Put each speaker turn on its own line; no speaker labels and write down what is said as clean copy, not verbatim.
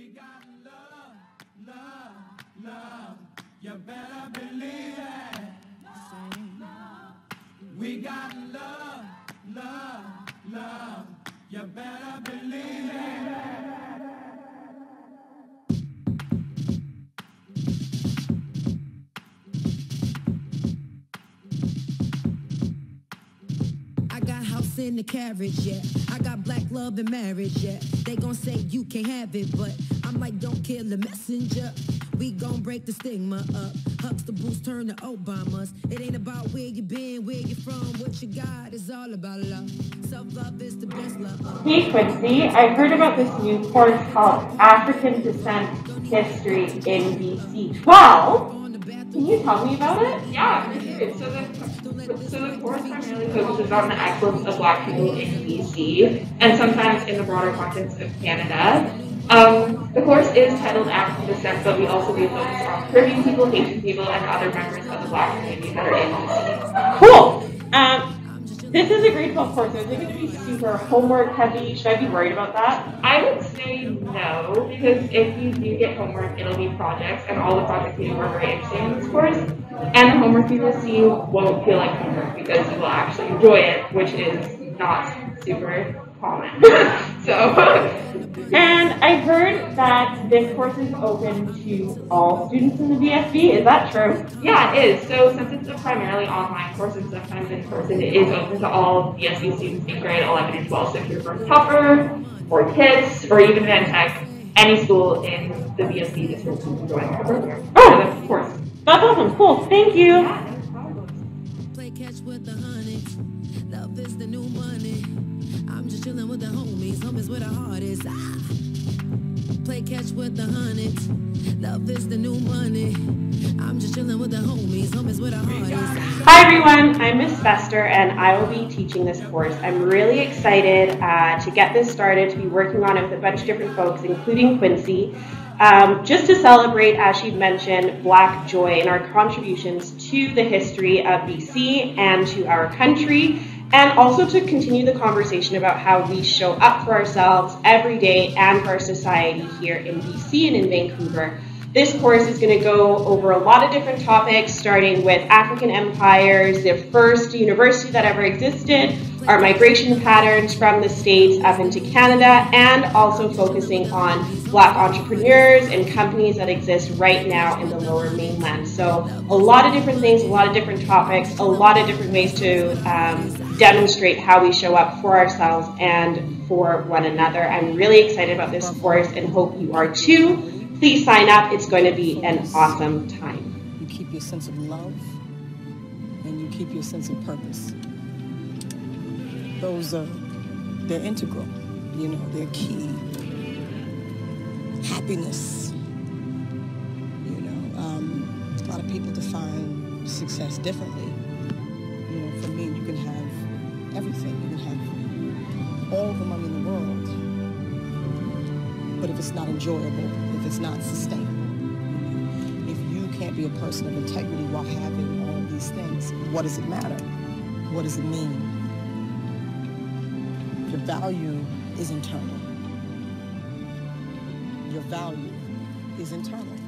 got love, love, love. You better believe it. We got love, love, love. You better believe it.
In the carriage, yeah. I got black love and marriage, yeah. They gon' say you can't have it, but I'm like, don't kill the messenger. We gon' break the stigma up. Huxtables turn to Obamas. It ain't about where you been, where you from, what you got. It's all about love. Self-love is the best love.
Hey Quincy, I heard about this new course called African Descent History in BC. Wow! Can you tell me about it?
Yeah, for sure. So the course primarily focuses on the excellence of Black people in BC and sometimes in the broader context of Canada. The course is titled African Descent, but we also do focus on Caribbean people, Haitian people, and other members of the Black community that are in BC.
Cool! This is a grade 12 course, so is it going to be super homework heavy? Should I be worried about that?
I would say no, because if you do get homework, it'll be projects, and all the projects you do are very interesting in this course. And the homework you will see won't feel like homework because you will actually enjoy it, which is not super common.
And I heard that this course is open to all students in the VSB. Is that true?
Yeah, it is. So since it's a primarily online course and sometimes in person, it is open to all VSB students in grade 11 and 12. So if you're from Tupper or KISS or even Van Tech, any school in the VSB district you can join the program.
Oh,
the course.
That's awesome. Cool. Thank you.
Yeah, no problem.
Play catch with the honey. Love is the new money. I'm just chilling with the homies. Homies where the heart is. Play catch with the honey. Love is the new money. I'm just chilling with the homies. Homies where the heart is.
Hi everyone, I'm Miss Fester and I will be teaching this course. I'm really excited to get this started, to be working on it with a bunch of different folks, including Quincy. Just to celebrate, as she mentioned, Black joy and our contributions to the history of BC and to our country, and also to continue the conversation about how we show up for ourselves every day and for our society here in BC and in Vancouver. This course is going to go over a lot of different topics, starting with African empires, the first university that ever existed, our migration patterns from the States up into Canada, and also focusing on Black entrepreneurs and companies that exist right now in the Lower Mainland. So a lot of different things, a lot of different topics, a lot of different ways to demonstrate how we show up for ourselves and for one another. I'm really excited about this course and hope you are too. Please sign up. It's going to be an awesome time.
You keep your sense of love and you keep your sense of purpose. Those are, they're integral, you know, they're key. Happiness, you know, a lot of people define success differently. You know, for me, you can have everything. You can have all the money in the world, but if it's not enjoyable, if it's not sustainable, if you can't be a person of integrity while having all these things, what does it matter? What does it mean? Your value is internal. Your value is internal.